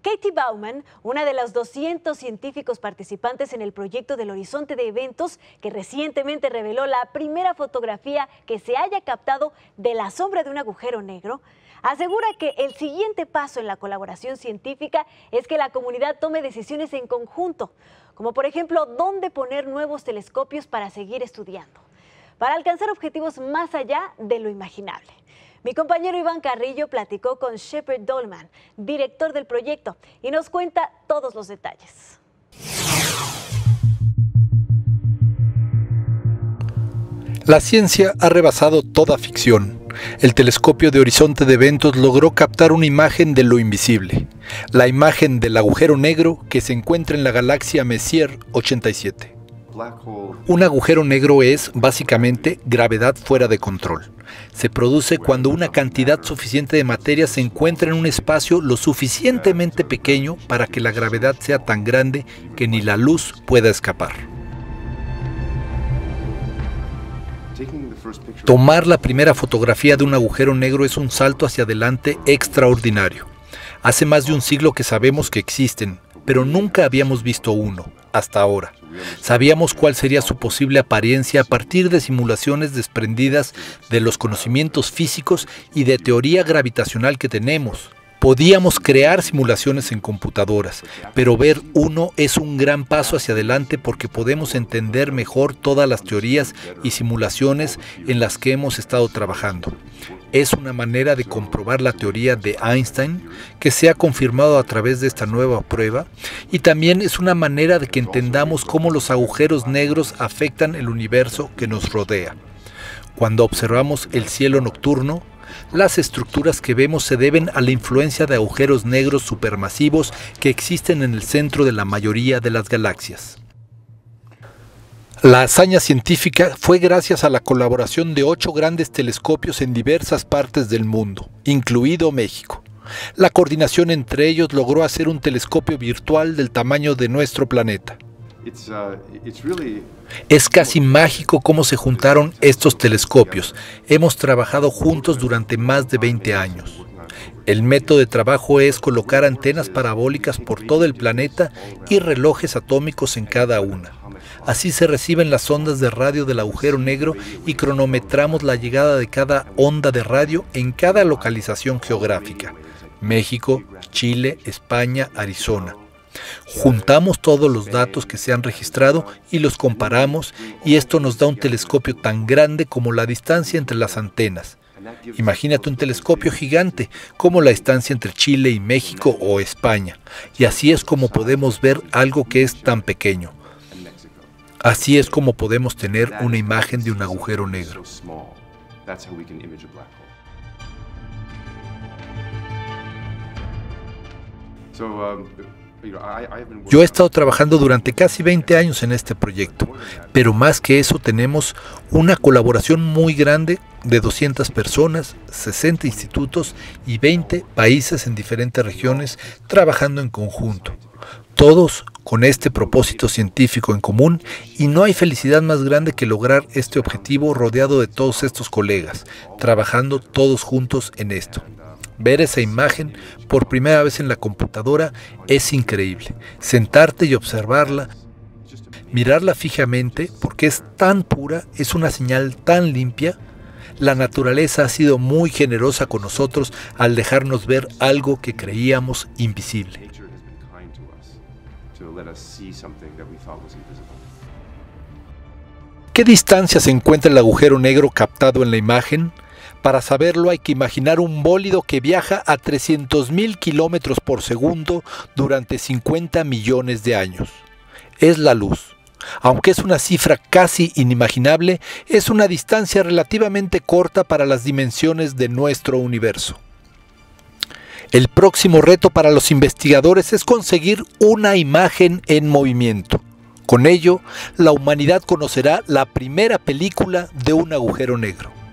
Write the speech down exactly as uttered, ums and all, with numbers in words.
Katie Bauman, una de los doscientos científicos participantes en el proyecto del Horizonte de Eventos, que recientemente reveló la primera fotografía que se haya captado de la sombra de un agujero negro, asegura que el siguiente paso en la colaboración científica es que la comunidad tome decisiones en conjunto, como por ejemplo, dónde poner nuevos telescopios para seguir estudiando, para alcanzar objetivos más allá de lo imaginable. Mi compañero Iván Carrillo platicó con Shepard Dolman, director del proyecto, y nos cuenta todos los detalles. La ciencia ha rebasado toda ficción. El telescopio de Horizonte de Eventos logró captar una imagen de lo invisible, la imagen del agujero negro que se encuentra en la galaxia Messier ochenta y siete. Un agujero negro es, básicamente, gravedad fuera de control. Se produce cuando una cantidad suficiente de materia se encuentra en un espacio lo suficientemente pequeño para que la gravedad sea tan grande que ni la luz pueda escapar. Tomar la primera fotografía de un agujero negro es un salto hacia adelante extraordinario. Hace más de un siglo que sabemos que existen, pero nunca habíamos visto uno, hasta ahora. Sabíamos cuál sería su posible apariencia a partir de simulaciones desprendidas de los conocimientos físicos y de teoría gravitacional que tenemos. Podíamos crear simulaciones en computadoras, pero ver uno es un gran paso hacia adelante porque podemos entender mejor todas las teorías y simulaciones en las que hemos estado trabajando. Es una manera de comprobar la teoría de Einstein, que se ha confirmado a través de esta nueva prueba, y también es una manera de que entendamos cómo los agujeros negros afectan el universo que nos rodea. Cuando observamos el cielo nocturno, las estructuras que vemos se deben a la influencia de agujeros negros supermasivos que existen en el centro de la mayoría de las galaxias. La hazaña científica fue gracias a la colaboración de ocho grandes telescopios en diversas partes del mundo, incluido México. La coordinación entre ellos logró hacer un telescopio virtual del tamaño de nuestro planeta. Es casi mágico cómo se juntaron estos telescopios. Hemos trabajado juntos durante más de veinte años. El método de trabajo es colocar antenas parabólicas por todo el planeta y relojes atómicos en cada una. Así se reciben las ondas de radio del agujero negro y cronometramos la llegada de cada onda de radio en cada localización geográfica: México, Chile, España, Arizona. Juntamos todos los datos que se han registrado y los comparamos, y esto nos da un telescopio tan grande como la distancia entre las antenas. Imagínate un telescopio gigante como la distancia entre Chile y México o España, y así es como podemos ver algo que es tan pequeño. Así es como podemos tener una imagen de un agujero negro. Yo he estado trabajando durante casi veinte años en este proyecto, pero más que eso tenemos una colaboración muy grande de doscientas personas, sesenta institutos y veinte países en diferentes regiones trabajando en conjunto. Todos con este propósito científico en común, y no hay felicidad más grande que lograr este objetivo rodeado de todos estos colegas, trabajando todos juntos en esto. Ver esa imagen por primera vez en la computadora es increíble. Sentarte y observarla, mirarla fijamente, porque es tan pura, es una señal tan limpia. La naturaleza ha sido muy generosa con nosotros al dejarnos ver algo que creíamos invisible. ¿Qué distancia se encuentra el agujero negro captado en la imagen? Para saberlo hay que imaginar un bólido que viaja a trescientos mil kilómetros por segundo durante cincuenta millones de años. Es la luz. Aunque es una cifra casi inimaginable, es una distancia relativamente corta para las dimensiones de nuestro universo. El próximo reto para los investigadores es conseguir una imagen en movimiento. Con ello, la humanidad conocerá la primera película de un agujero negro.